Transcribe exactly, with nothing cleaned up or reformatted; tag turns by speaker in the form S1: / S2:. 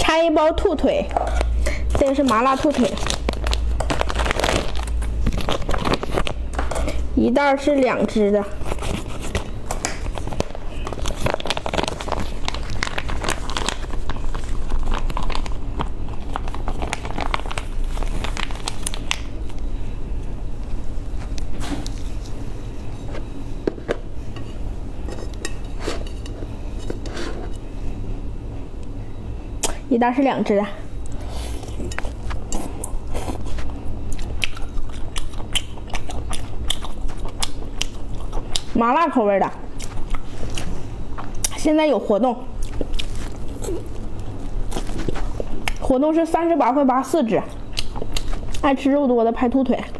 S1: 拆一包兔腿，这个是麻辣兔腿，一袋是两只的。 一袋是两只的，麻辣口味的，现在有活动，活动是三十八块八四只，爱吃肉多的拍兔腿。